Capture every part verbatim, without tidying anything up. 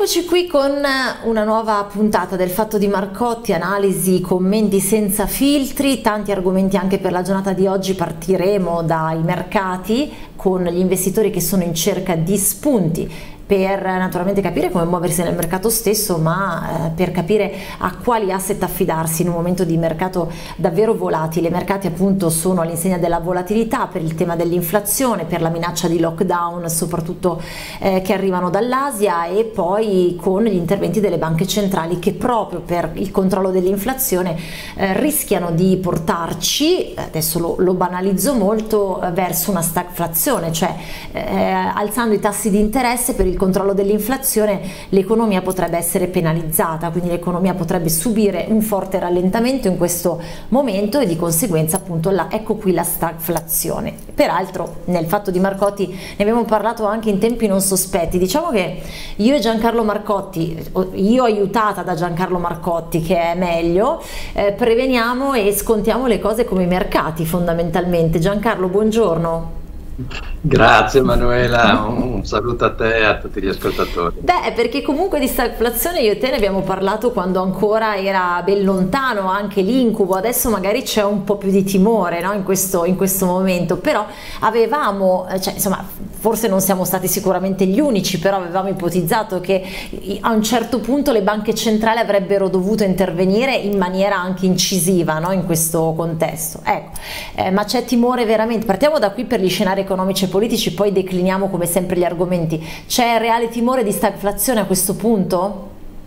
Eccoci qui con una nuova puntata del Fatto di Marcotti, analisi, commenti senza filtri, tanti argomenti anche per la giornata di oggi. Partiremo dai mercati con gli investitori che sono in cerca di spunti per naturalmente capire come muoversi nel mercato stesso, ma eh, per capire a quali asset affidarsi in un momento di mercato davvero volatile. I mercati appunto sono all'insegna della volatilità per il tema dell'inflazione, per la minaccia di lockdown soprattutto eh, che arrivano dall'Asia, e poi con gli interventi delle banche centrali che proprio per il controllo dell'inflazione eh, rischiano di portarci, adesso lo, lo banalizzo molto, eh, verso una stagflazione, cioè eh, alzando i tassi di interesse per il controllo dell'inflazione l'economia potrebbe essere penalizzata, quindi l'economia potrebbe subire un forte rallentamento in questo momento e di conseguenza appunto la, ecco qui la stagflazione. Peraltro nel Fatto di Marcotti ne abbiamo parlato anche in tempi non sospetti. Diciamo che io e Giancarlo Marcotti, io aiutata da Giancarlo Marcotti che è meglio, eh, preveniamo e scontiamo le cose come i mercati fondamentalmente. Giancarlo, buongiorno. Grazie Manuela, un saluto a te e a tutti gli ascoltatori. Beh, perché comunque di stagflazione io e te ne abbiamo parlato quando ancora era ben lontano anche l'incubo, adesso magari c'è un po' più di timore, no? in, questo, in questo momento, però avevamo, cioè, insomma, forse non siamo stati sicuramente gli unici, però avevamo ipotizzato che a un certo punto le banche centrali avrebbero dovuto intervenire in maniera anche incisiva, no? in questo contesto. Ecco, eh, ma c'è timore veramente, partiamo da qui per gli scenari economici e politici, poi decliniamo come sempre gli argomenti. C'è reale timore di stagflazione a questo punto?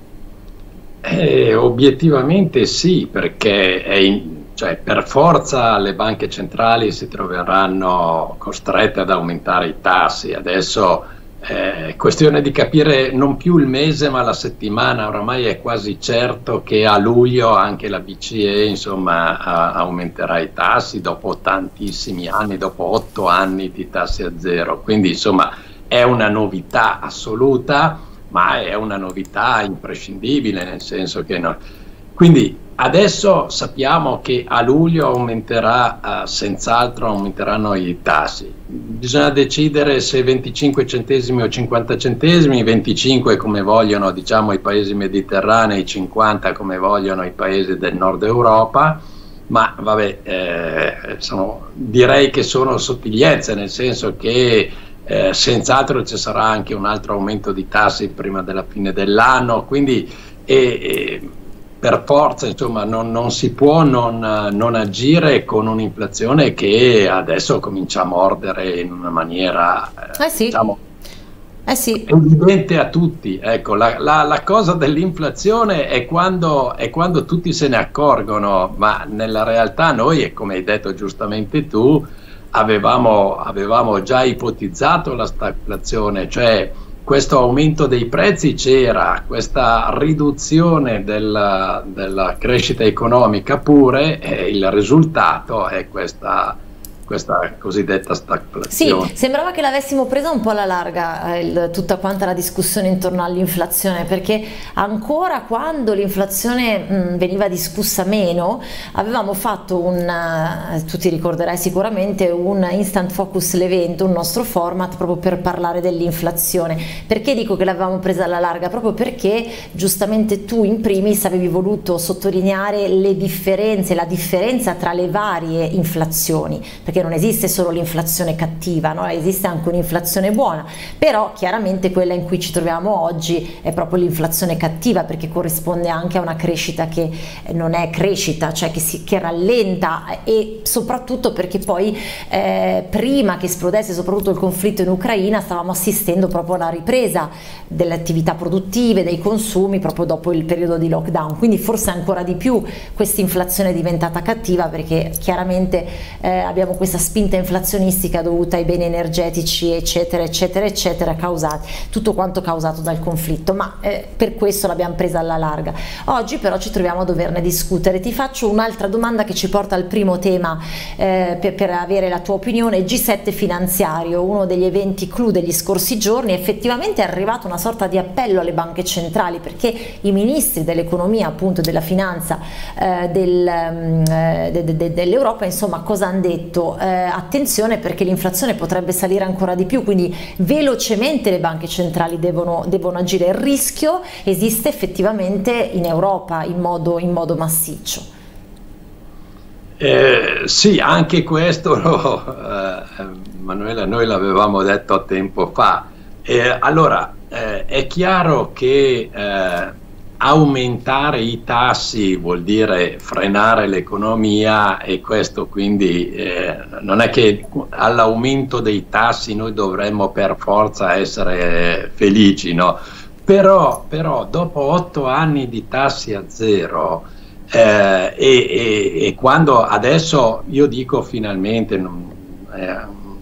Eh, obiettivamente sì, perché è in, cioè, per forza le banche centrali si troveranno costrette ad aumentare i tassi. Adesso è questione di capire non più il mese ma la settimana. Oramai è quasi certo che a luglio anche la B C E insomma a, aumenterà i tassi dopo tantissimi anni, dopo otto anni di tassi a zero, quindi insomma è una novità assoluta, ma è una novità imprescindibile, nel senso che no. Quindi adesso sappiamo che a luglio aumenterà, uh, senz'altro aumenteranno i tassi. Bisogna decidere se venticinque centesimi o cinquanta centesimi, venticinque come vogliono diciamo i paesi mediterranei, cinquanta come vogliono i paesi del nord Europa, ma vabbè, eh, sono, direi che sono sottigliezze, nel senso che eh, senz'altro ci sarà anche un altro aumento di tassi prima della fine dell'anno, quindi eh, eh, per forza insomma non, non si può non, non agire con un'inflazione che adesso comincia a mordere in una maniera eh sì. diciamo eh sì. evidente a tutti. Ecco, la, la, la cosa dell'inflazione è quando, è quando tutti se ne accorgono, ma nella realtà noi, e come hai detto giustamente tu, avevamo, avevamo già ipotizzato la stagflazione, cioè questo aumento dei prezzi c'era, questa riduzione della, della crescita economica pure, e il risultato è questa, questa cosiddetta stagflazione. Sì, sembrava che l'avessimo presa un po' alla larga il, tutta quanta la discussione intorno all'inflazione, perché ancora quando l'inflazione mh, veniva discussa meno avevamo fatto un, uh, tu ti ricorderai sicuramente, un Instant Focus, l'evento, un nostro format proprio per parlare dell'inflazione. Perché dico che l'avevamo presa alla larga? Proprio perché giustamente tu in primis avevi voluto sottolineare le differenze, la differenza tra le varie inflazioni, perché non esiste solo l'inflazione cattiva, no? Esiste anche un'inflazione buona, però chiaramente quella in cui ci troviamo oggi è proprio l'inflazione cattiva, perché corrisponde anche a una crescita che non è crescita, cioè che, si, che rallenta, e soprattutto perché poi eh, prima che esplodesse soprattutto il conflitto in Ucraina stavamo assistendo proprio alla ripresa delle attività produttive, dei consumi proprio dopo il periodo di lockdown, quindi forse ancora di più questa inflazione è diventata cattiva, perché chiaramente eh, abbiamo questa spinta inflazionistica dovuta ai beni energetici eccetera eccetera eccetera, causati, tutto quanto causato dal conflitto, ma eh, per questo l'abbiamo presa alla larga. Oggi però ci troviamo a doverne discutere. Ti faccio un'altra domanda che ci porta al primo tema eh, per, per avere la tua opinione. G sette finanziario, uno degli eventi clou degli scorsi giorni, effettivamente è arrivato una sorta di appello alle banche centrali, perché i ministri dell'economia appunto della finanza eh, del, eh, de, de, de, dell'Europa insomma cosa hanno detto? detto eh, attenzione perché l'inflazione potrebbe salire ancora di più, quindi velocemente le banche centrali devono, devono agire. Il rischio esiste effettivamente in Europa in modo, in modo massiccio. Eh, sì, anche questo, eh, Manuela, noi l'avevamo detto tempo fa. Eh, allora, eh, è chiaro che eh, aumentare i tassi vuol dire frenare l'economia, e questo quindi eh, non è che all'aumento dei tassi noi dovremmo per forza essere felici, no? Però, però dopo otto anni di tassi a zero, eh, e, e, e quando adesso io dico finalmente, non, eh,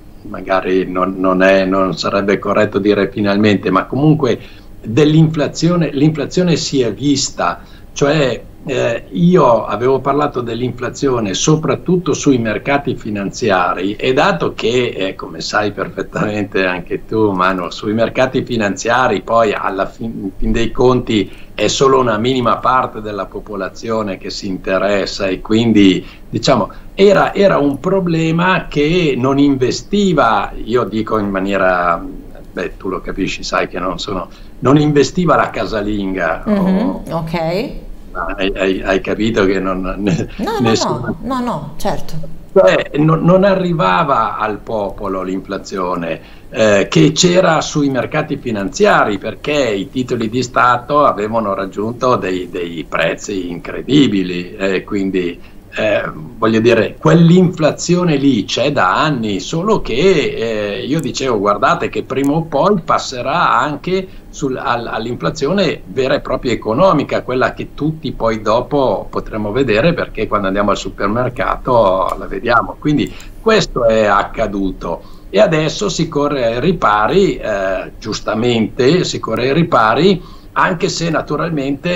magari non, non, è, non sarebbe corretto dire finalmente, ma comunque dell'inflazione, l'inflazione si è vista, cioè eh, io avevo parlato dell'inflazione soprattutto sui mercati finanziari, e dato che, eh, come sai perfettamente anche tu, Manu, sui mercati finanziari poi alla fin, fin dei conti è solo una minima parte della popolazione che si interessa, e quindi diciamo era, era un problema che non investiva, io dico in maniera, beh, tu lo capisci, sai che non sono, non investiva la casalinga. Mm-hmm, o, ok. Hai, hai, hai capito che non... Ne, no, nessuno, no, no, no, no, certo. Cioè, non, non arrivava al popolo l'inflazione eh, che c'era sui mercati finanziari, perché i titoli di Stato avevano raggiunto dei, dei prezzi incredibili, eh, quindi eh, voglio dire, quell'inflazione lì c'è da anni, solo che eh, io dicevo, guardate che prima o poi passerà anche sul, al, all'inflazione vera e propria economica, quella che tutti poi dopo potremo vedere, perché quando andiamo al supermercato la vediamo. Quindi questo è accaduto, e adesso si corre ai ripari, eh, giustamente si corre ai ripari, anche se naturalmente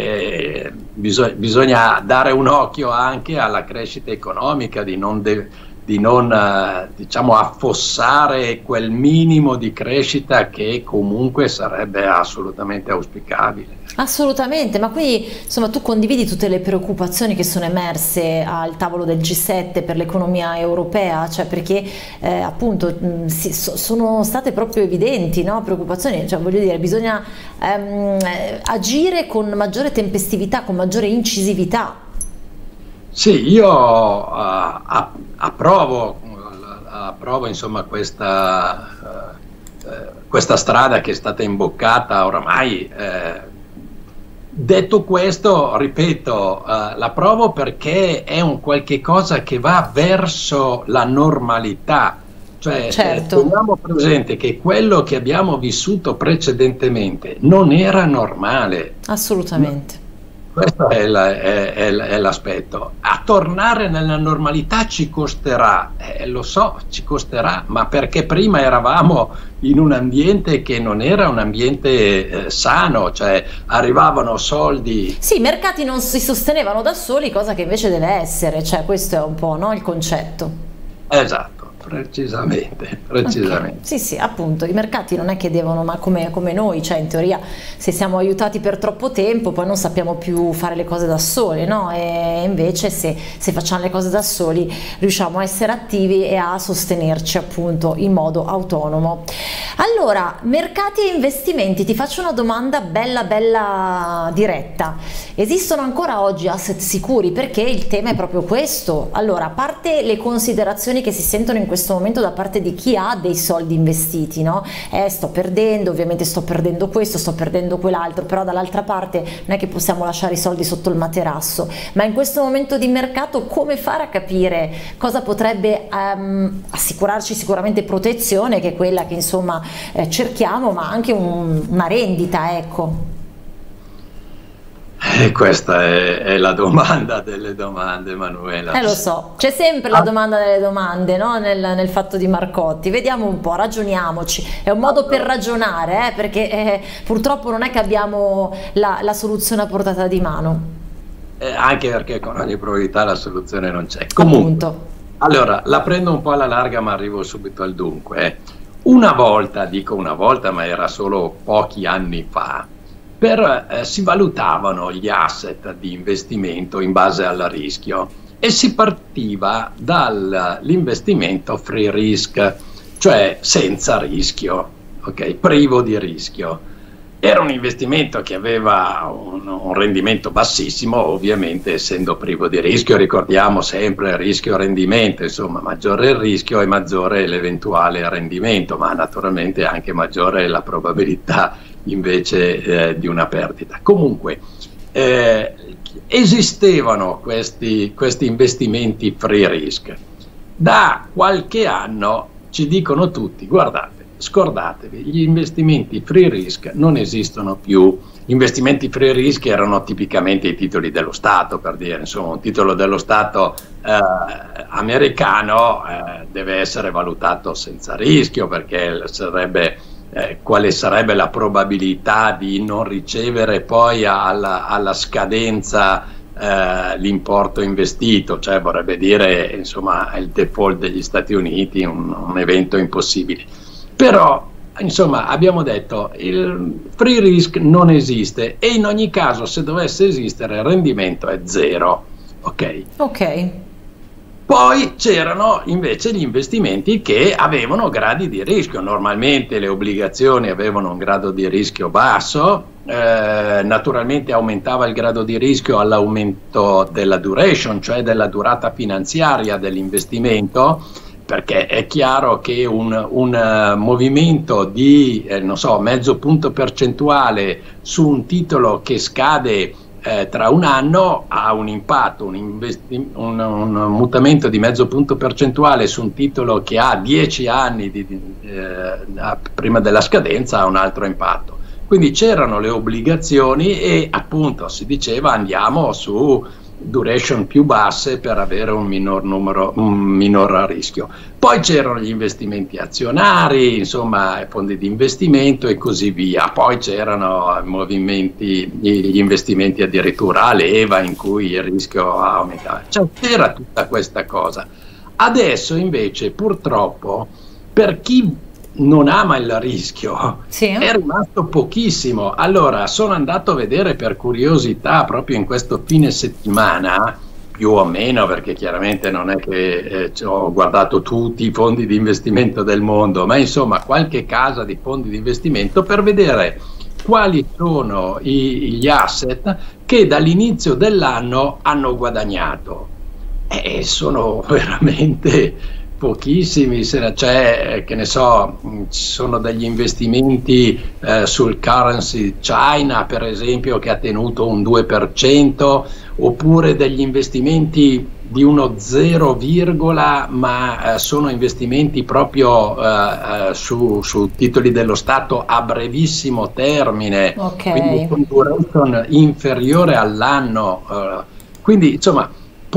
eh, bisog- bisogna dare un occhio anche alla crescita economica, di non, de- di non eh, diciamo affossare quel minimo di crescita che comunque sarebbe assolutamente auspicabile. Assolutamente, ma quindi insomma tu condividi tutte le preoccupazioni che sono emerse al tavolo del G sette per l'economia europea, cioè perché eh, appunto mh, si, so, sono state proprio evidenti, no? Preoccupazioni, cioè voglio dire, bisogna ehm, agire con maggiore tempestività, con maggiore incisività. Sì, io uh, approvo, approvo insomma questa, uh, questa strada che è stata imboccata oramai. Eh, Detto questo, ripeto, uh, la provo perché è un qualche cosa che va verso la normalità, cioè certo. eh, teniamo presente che quello che abbiamo vissuto precedentemente non era normale. Assolutamente. Questo è, la, è, è, è l'aspetto. A tornare nella normalità ci costerà, eh, lo so, ci costerà, ma perché prima eravamo in un ambiente che non era un ambiente eh, sano, cioè arrivavano soldi. Sì, i mercati non si sostenevano da soli, cosa che invece deve essere, cioè questo è un po', no, il concetto. Esatto. Precisamente, precisamente. Okay. Sì, sì, appunto, i mercati non è che devono, ma come, come noi, cioè in teoria se siamo aiutati per troppo tempo poi non sappiamo più fare le cose da soli, no? E invece se, se facciamo le cose da soli riusciamo a essere attivi e a sostenerci appunto in modo autonomo. Allora, mercati e investimenti, ti faccio una domanda bella bella diretta. Esistono ancora oggi asset sicuri? Perché il tema è proprio questo. Allora, a parte le considerazioni che si sentono in questo momento da parte di chi ha dei soldi investiti, no? Eh, sto perdendo, ovviamente sto perdendo questo, sto perdendo quell'altro, però dall'altra parte non è che possiamo lasciare i soldi sotto il materasso, ma in questo momento di mercato come fare a capire cosa potrebbe um, assicurarci sicuramente protezione, che è quella che insomma eh, cerchiamo, ma anche un, una rendita, ecco. E questa è, è la domanda delle domande, Manuela. Eh lo so, c'è sempre la domanda delle domande, no? nel, nel fatto di Marcotti. Vediamo un po', ragioniamoci. È un modo per ragionare, eh? perché eh, purtroppo non è che abbiamo la, la soluzione a portata di mano. Eh, anche perché con ogni probabilità la soluzione non c'è. Comunque, appunto. Allora, la prendo un po' alla larga, ma arrivo subito al dunque. Una volta, dico una volta, ma era solo pochi anni fa, Per, eh, si valutavano gli asset di investimento in base al rischio, e si partiva dall'investimento free risk, cioè senza rischio, ok? Privo di rischio. Era un investimento che aveva un, un rendimento bassissimo, ovviamente essendo privo di rischio. Ricordiamo sempre rischio-rendimento, insomma maggiore il rischio e maggiore l'eventuale rendimento, ma naturalmente anche maggiore la probabilità invece eh, di una perdita. Comunque eh, esistevano questi, questi investimenti free risk. Da qualche anno ci dicono tutti: guardate, scordatevi, gli investimenti free risk non esistono più. Gli investimenti free risk erano tipicamente i titoli dello Stato, per dire, insomma, un titolo dello Stato eh, americano eh, deve essere valutato senza rischio, perché sarebbe, eh, quale sarebbe la probabilità di non ricevere poi alla, alla scadenza eh, l'importo investito, cioè vorrebbe dire, insomma, il default degli Stati Uniti, un, un evento impossibile. Però, insomma, abbiamo detto il free risk non esiste e in ogni caso, se dovesse esistere, il rendimento è zero. Ok. Ok. Poi c'erano invece gli investimenti che avevano gradi di rischio. Normalmente le obbligazioni avevano un grado di rischio basso, eh, naturalmente aumentava il grado di rischio all'aumento della duration, cioè della durata finanziaria dell'investimento, perché è chiaro che un, un uh, movimento di eh, non so, mezzo punto percentuale su un titolo che scade eh, tra un anno ha un impatto, un, un, un mutamento di mezzo punto percentuale su un titolo che ha dieci anni di, di, eh, prima della scadenza ha un altro impatto. Quindi c'erano le obbligazioni e appunto si diceva andiamo su duration più basse per avere un minor numero, un minor rischio. Poi c'erano gli investimenti azionari, insomma fondi di investimento e così via. Poi c'erano movimenti, gli investimenti addirittura a leva in cui il rischio aumentava. Cioè, c'era tutta questa cosa. Adesso invece purtroppo per chi non ama il rischio, sì, è rimasto pochissimo. Allora sono andato a vedere per curiosità proprio in questo fine settimana, più o meno, perché chiaramente non è che eh, ho guardato tutti i fondi di investimento del mondo, ma insomma qualche casa di fondi di investimento, per vedere quali sono i, gli asset che dall'inizio dell'anno hanno guadagnato, e sono veramente pochissimi. C'è, che ne so, ci sono degli investimenti eh, sul currency China, per esempio, che ha tenuto un due per cento, oppure degli investimenti di uno zero, ma eh, sono investimenti proprio eh, eh, su, su titoli dello Stato a brevissimo termine, okay, quindi con duration inferiore all'anno. Eh, quindi insomma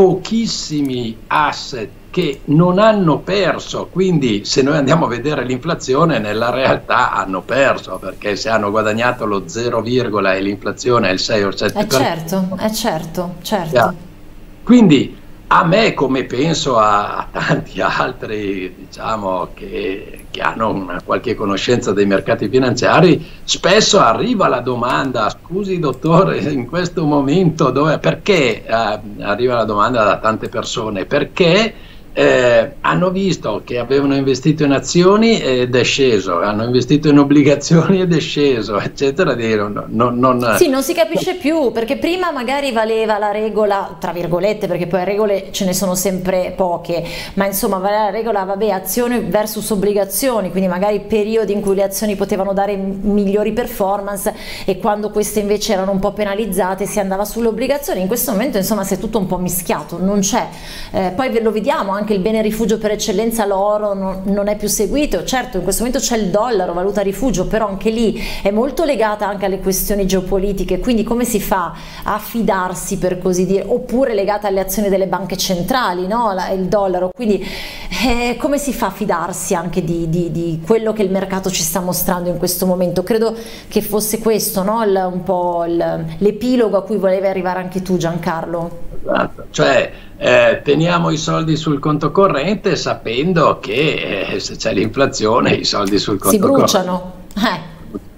pochissimi asset che non hanno perso. Quindi se noi andiamo a vedere l'inflazione, nella realtà hanno perso, perché se hanno guadagnato lo zero, e l'inflazione è il sei o il sette per cento. Eh certo, è certo, certo. Quindi a me, come penso a, a tanti altri, diciamo, che, che hanno una qualche conoscenza dei mercati finanziari, spesso arriva la domanda: scusi dottore, in questo momento dove, perché eh, arriva la domanda da tante persone? Perché Eh, hanno visto che avevano investito in azioni ed è sceso, hanno investito in obbligazioni ed è sceso, eccetera. Non, non, non... Sì, non si capisce più, perché prima magari valeva la regola, tra virgolette, perché poi regole ce ne sono sempre poche, ma insomma valeva la regola, vabbè, azioni versus obbligazioni, quindi magari periodi in cui le azioni potevano dare migliori performance e quando queste invece erano un po' penalizzate si andava sulle obbligazioni. In questo momento insomma si è tutto un po' mischiato, non c'è, eh, poi ve lo vediamo anche il bene rifugio per eccellenza, l'oro, non, non è più seguito. Certo, in questo momento c'è il dollaro, valuta rifugio, però anche lì è molto legata anche alle questioni geopolitiche, quindi come si fa a fidarsi, per così dire, oppure legata alle azioni delle banche centrali, no? La, il dollaro, quindi eh, come si fa a fidarsi anche di, di, di quello che il mercato ci sta mostrando in questo momento? Credo che fosse questo, no? il, un po' l'epilogo a cui volevi arrivare anche tu, Giancarlo. Esatto, cioè eh, teniamo i soldi sul conto corrente sapendo che eh, se c'è l'inflazione i soldi sul conto si bruciano. corrente Eh.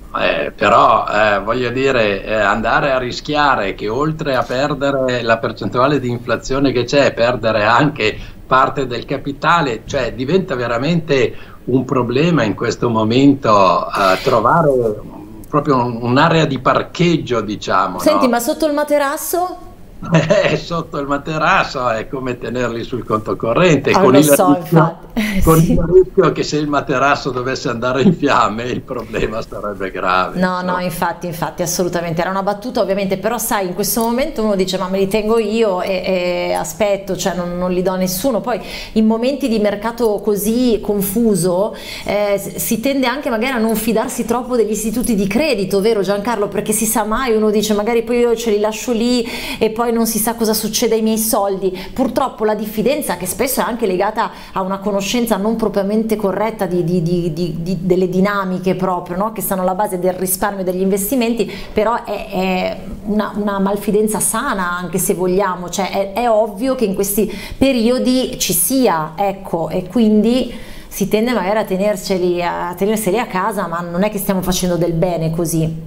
eh, però eh, voglio dire, eh, andare a rischiare che oltre a perdere la percentuale di inflazione che c'è, perdere anche parte del capitale, cioè diventa veramente un problema in questo momento eh, trovare proprio un'area di parcheggio, diciamo. Senti, no? ma sotto il materasso? Eh, sotto il materasso è come tenerli sul conto corrente, Ah, con, lo il so, rischio, infatti. Eh, con sì. il rischio che se il materasso dovesse andare in fiamme il problema sarebbe grave. No, no, insomma. infatti, infatti, assolutamente, era una battuta ovviamente, però sai, in questo momento uno dice ma me li tengo io e, e aspetto, cioè non, non li do a nessuno, poi in momenti di mercato così confuso eh, si tende anche magari a non fidarsi troppo degli istituti di credito, vero Giancarlo? Perché si sa mai, uno dice magari poi io ce li lascio lì e poi non si sa cosa succede ai miei soldi, purtroppo la diffidenza che spesso è anche legata a una conoscenza non propriamente corretta di, di, di, di, di, delle dinamiche proprio, no? Che stanno alla base del risparmio e degli investimenti, però è, è una, una malfidenza sana anche se vogliamo, cioè è, è ovvio che in questi periodi ci sia, ecco, e quindi si tende magari a tenerceli a, tenerseli a casa, ma non è che stiamo facendo del bene così.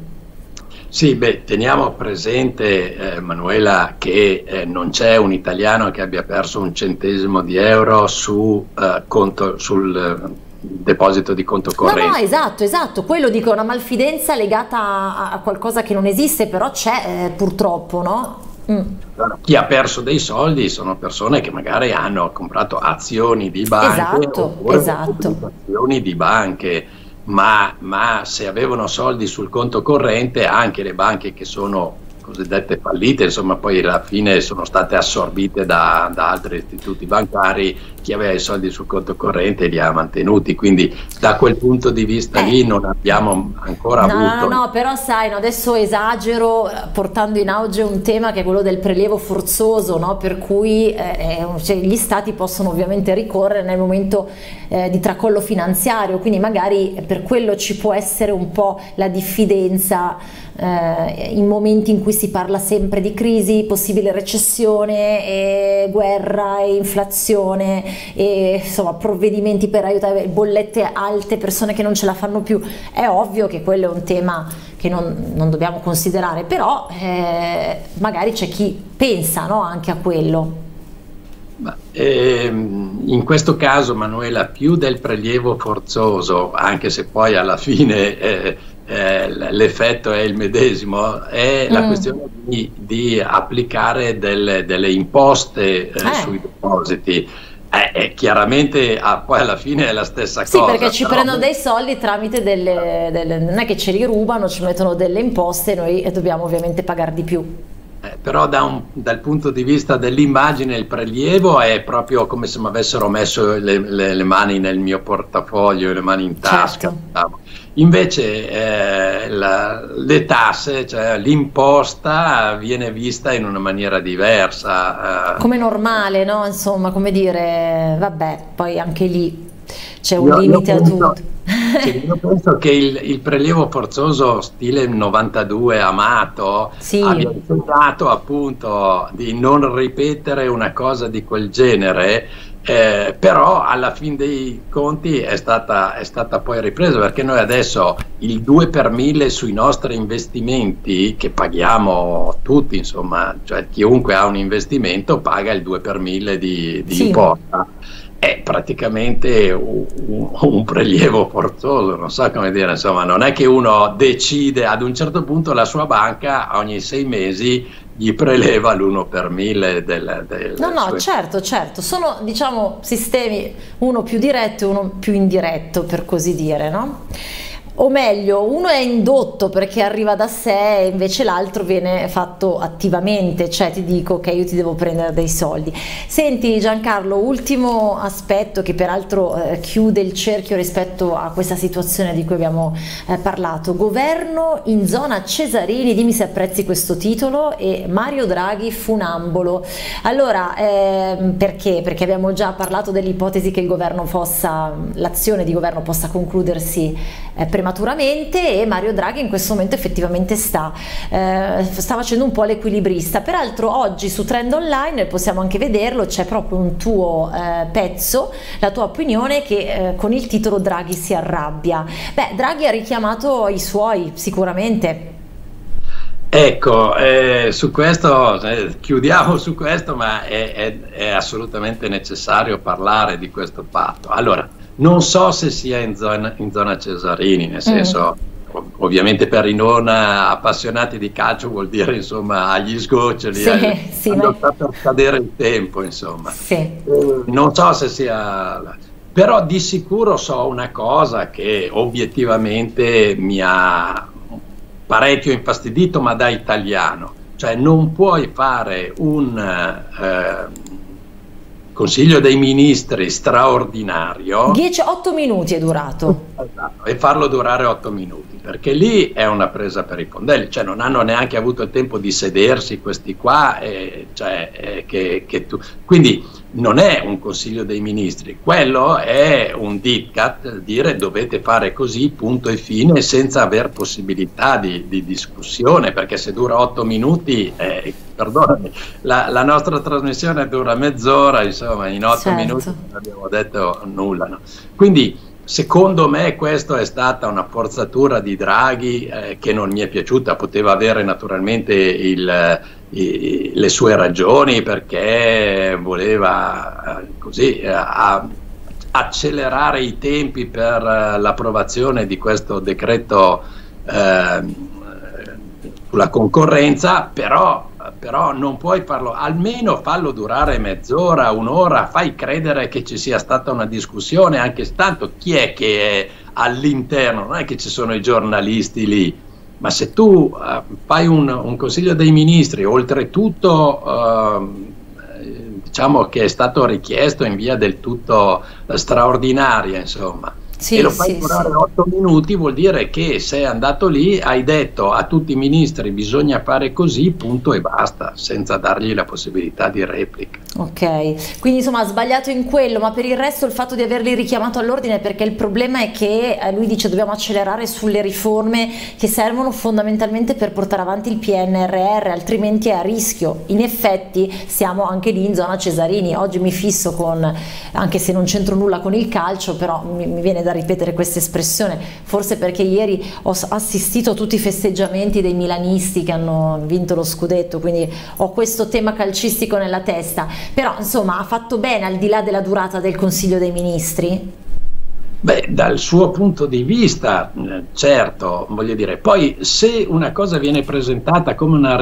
Sì, beh, teniamo presente, eh, Manuela, che eh, non c'è un italiano che abbia perso un centesimo di euro su, eh, conto, sul eh, deposito di conto No, no, corrente. esatto, esatto, quello dico è una malfidenza legata a, a qualcosa che non esiste, però c'è eh, purtroppo, no? Mm. Allora, chi ha perso dei soldi sono persone che magari hanno comprato azioni di banche Esatto, oppure esatto. obbligazioni di banche. Ma, ma se avevano soldi sul conto corrente, anche le banche che sono cosiddette fallite, insomma poi alla fine sono state assorbite da, da altri istituti bancari, chi aveva i soldi sul conto corrente li ha mantenuti, quindi da quel punto di vista Eh. lì non abbiamo ancora No, no, avuto... no, no, però sai, no, adesso esagero eh, portando in auge un tema che è quello del prelievo forzoso, no? Per cui eh, eh, cioè, gli stati possono ovviamente ricorrere nel momento eh, di tracollo finanziario, quindi magari per quello ci può essere un po' la diffidenza eh, in momenti in cui si parla sempre di crisi, possibile recessione, e guerra e inflazione e insomma provvedimenti per aiutare, bollette alte, persone che non ce la fanno più. È ovvio che quello è un tema che non, non dobbiamo considerare, però eh, magari c'è chi pensa, no, anche a quello. Ma, ehm, in questo caso, Manuela, più del prelievo forzoso, anche se poi alla fine eh, eh, l'effetto è il medesimo, è la Mm. questione di, di applicare delle, delle imposte eh, Eh. sui depositi. Eh, eh, chiaramente ah, poi alla fine è la stessa Sì, cosa. perché ci però- prendono dei soldi tramite delle, delle- non è che ce li rubano, ci mettono delle imposte e noi dobbiamo ovviamente pagare di più. Eh, però da un- dal punto di vista dell'immagine il prelievo è proprio come se mi avessero messo le, le- le mani nel mio portafoglio, le mani in tasca. Certo. diciamo. Invece eh, la- le tasse, cioè l'imposta viene vista in una maniera diversa. eh. Come normale, no? Insomma, come dire, vabbè, poi anche lì c'è un Io- io limite a penso- tutto. sì, io penso che il, il prelievo forzoso stile novantadue Amato Sì. abbia insegnato appunto di non ripetere una cosa di quel genere, eh, però alla fin dei conti è stata, è stata poi ripresa, perché noi adesso il due per mille sui nostri investimenti che paghiamo tutti, insomma, cioè chiunque ha un investimento paga il due per mille di, di Sì. imposta. È praticamente un, un- un prelievo forzoso, non so come dire, insomma, non è che uno decide ad un certo punto la sua banca ogni sei mesi gli preleva l'uno per mille del, del No, no, suo- certo, certo, sono diciamo sistemi uno più diretto e uno più indiretto, per così dire, no? O meglio, uno è indotto perché arriva da sé e invece l'altro viene fatto attivamente, cioè ti dico che io ti devo prendere dei soldi. Senti Giancarlo, ultimo aspetto che peraltro eh, chiude il cerchio rispetto a questa situazione di cui abbiamo eh, parlato. Governo in zona Cesarini, dimmi se apprezzi questo titolo, e Mario Draghi funambolo. Allora, ehm, perché? Perché abbiamo già parlato dell'ipotesi che il governo possa, l'azione di governo possa concludersi eh, prematuramente e Mario Draghi in questo momento effettivamente sta, eh, sta facendo un po' l'equilibrista. Peraltro oggi su Trend Online possiamo anche vederlo, c'è proprio un tuo eh, pezzo, la tua opinione, che eh, con il titolo Draghi si arrabbia. Beh, Draghi ha richiamato i suoi sicuramente. Ecco, eh, su questo, eh, chiudiamo su questo, ma è, è, è assolutamente necessario parlare di questo fatto. Allora, non so se sia in zona, in zona Cesarini, nel senso, mm. ov ovviamente per i non appassionati di calcio vuol dire, insomma, agli sgoccioli, sì, agli, sì, quando ma... sta per cadere il tempo, insomma. Sì. Eh, non so se sia... Però di sicuro so una cosa che obiettivamente mi ha parecchio infastidito, ma da italiano, cioè non puoi fare un eh, Consiglio dei Ministri straordinario dieci otto minuti è durato. Esatto, e farlo durare otto minuti, perché lì è una presa per i fondelli, cioè non hanno neanche avuto il tempo di sedersi questi qua, e, cioè, eh, che, che tu... quindi non è un Consiglio dei Ministri, quello è un diktat, dire dovete fare così, punto e fine, senza aver possibilità di, di discussione, perché se dura otto minuti, eh, perdonami, la, la nostra trasmissione dura mezz'ora, insomma in otto certo. minuti non abbiamo detto nulla, no? Quindi secondo me questa è stata una forzatura di Draghi eh, che non mi è piaciuta, poteva avere naturalmente il, i, le sue ragioni, perché voleva eh, così eh, a, accelerare i tempi per eh, l'approvazione di questo decreto eh, sulla concorrenza, però però non puoi farlo, almeno fallo durare mezz'ora, un'ora, fai credere che ci sia stata una discussione, anche tanto chi è che è all'interno, non è che ci sono i giornalisti lì, ma se tu uh, fai un, un Consiglio dei Ministri, oltretutto uh, diciamo che è stato richiesto in via del tutto uh, straordinaria, insomma, sì, e lo fai sì, durare sì. otto minuti, vuol dire che sei andato lì, hai detto a tutti i ministri bisogna fare così, punto e basta, senza dargli la possibilità di replica. Ok, quindi insomma ha sbagliato in quello, ma per il resto il fatto di averli richiamato all'ordine, perché il problema è che eh, lui dice dobbiamo accelerare sulle riforme che servono fondamentalmente per portare avanti il P N R R, altrimenti è a rischio. In effetti siamo anche lì in zona Cesarini, oggi mi fisso con, anche se non c'entro nulla con il calcio, però mi, mi viene da ripetere questa espressione, forse perché ieri ho assistito a tutti i festeggiamenti dei milanisti che hanno vinto lo scudetto, quindi ho questo tema calcistico nella testa, però insomma ha fatto bene al di là della durata del Consiglio dei Ministri? Beh, dal suo punto di vista, certo, voglio dire, poi se una cosa viene presentata come una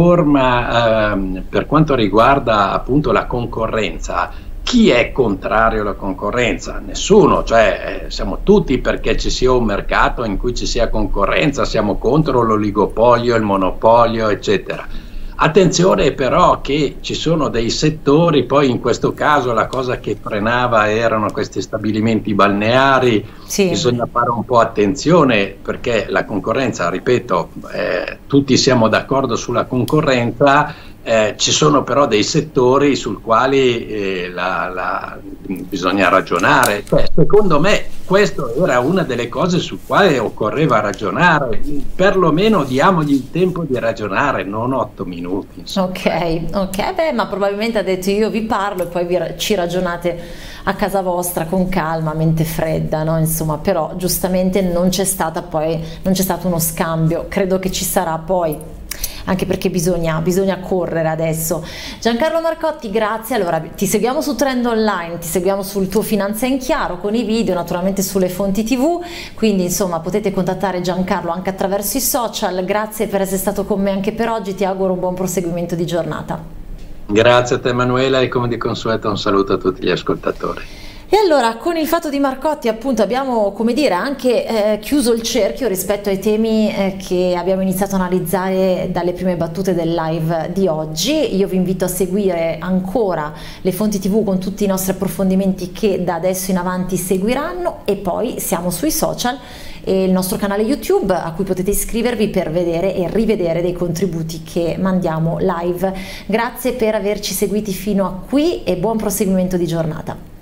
riforma eh, per quanto riguarda appunto la concorrenza, chi è contrario alla concorrenza? Nessuno, cioè eh, siamo tutti perché ci sia un mercato in cui ci sia concorrenza, siamo contro l'oligopolio, il monopolio, eccetera. Attenzione però che ci sono dei settori, poi in questo caso la cosa che frenava erano questi stabilimenti balneari, sì. Bisogna fare un po' attenzione perché la concorrenza, ripeto, eh, tutti siamo d'accordo sulla concorrenza, eh, ci sono però dei settori sul quali eh, la, la, bisogna ragionare. Cioè, secondo me questa era una delle cose su quali occorreva ragionare, perlomeno diamogli il tempo di ragionare, non otto minuti. Insomma. Ok, ok, beh, ma probabilmente ha detto io vi parlo e poi vi, ci ragionate a casa vostra con calma, mente fredda, no? Insomma, però giustamente non c'è stata poi, non c'è stato uno scambio, credo che ci sarà poi. Anche perché bisogna, bisogna correre adesso. Giancarlo Marcotti, grazie. Allora ti seguiamo su Trend Online, ti seguiamo sul tuo Finanza in Chiaro con i video, naturalmente sulle fonti tivù, quindi insomma potete contattare Giancarlo anche attraverso i social. Grazie per essere stato con me anche per oggi, ti auguro un buon proseguimento di giornata. Grazie a te Emanuela e come di consueto un saluto a tutti gli ascoltatori. E allora con il fatto di Marcotti appunto abbiamo, come dire, anche eh, chiuso il cerchio rispetto ai temi eh, che abbiamo iniziato a analizzare dalle prime battute del live di oggi. Io vi invito a seguire ancora le fonti tivù con tutti i nostri approfondimenti che da adesso in avanti seguiranno, e poi siamo sui social e il nostro canale YouTube a cui potete iscrivervi per vedere e rivedere dei contributi che mandiamo live. Grazie per averci seguiti fino a qui e buon proseguimento di giornata.